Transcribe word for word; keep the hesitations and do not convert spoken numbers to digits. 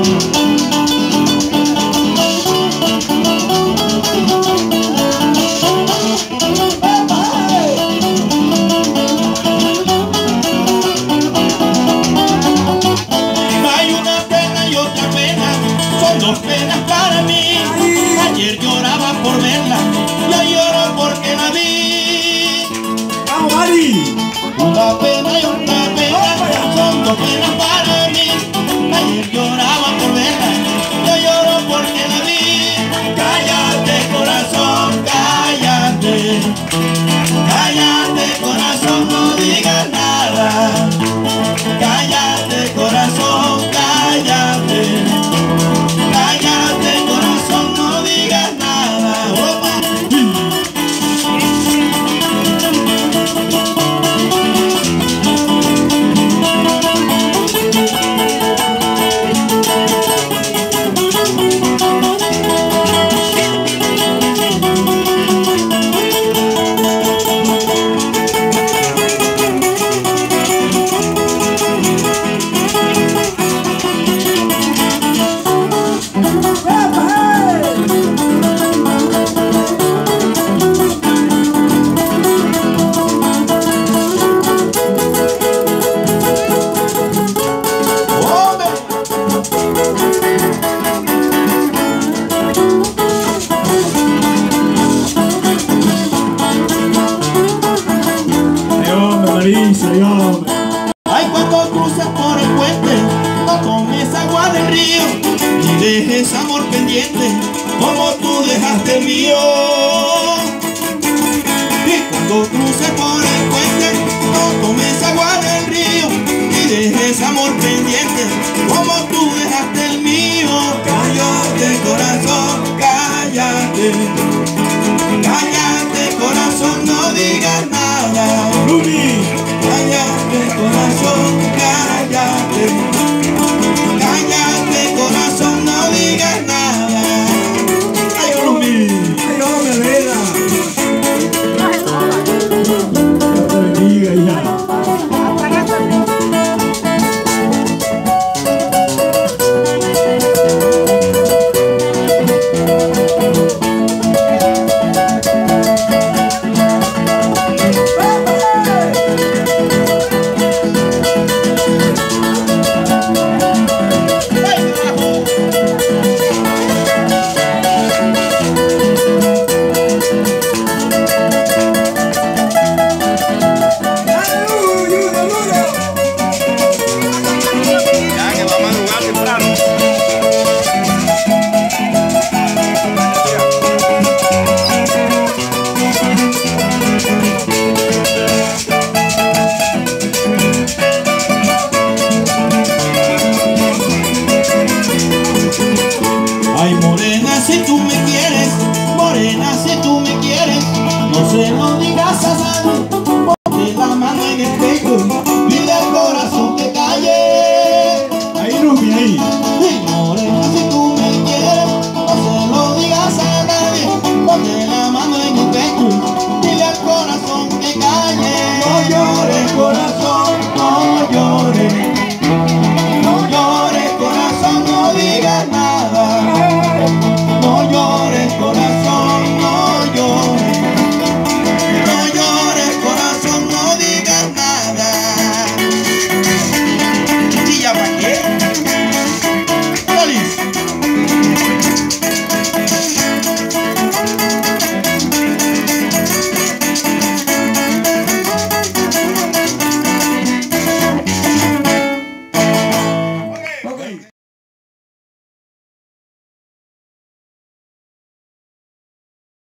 Dos penas para mí. Ayer lloraba por verla, yo lloro porque la vi. ¡Vamos, Mari! Una pena y una pena, son dos penas para mí. Ayer lloraba por verla, yo lloro porque la vi. Cállate, corazón, cállate. Cállate, corazón, no digas nada. Cállate, corazón, cállate. Cállate, corazón, no digas nada. Opa. Ay, cuando cruces por el puente, no tomes agua del río, ni dejes amor pendiente, como tú dejaste el mío. Y cuando cruces por el puente, no tomes agua del río, ni dejes amor pendiente,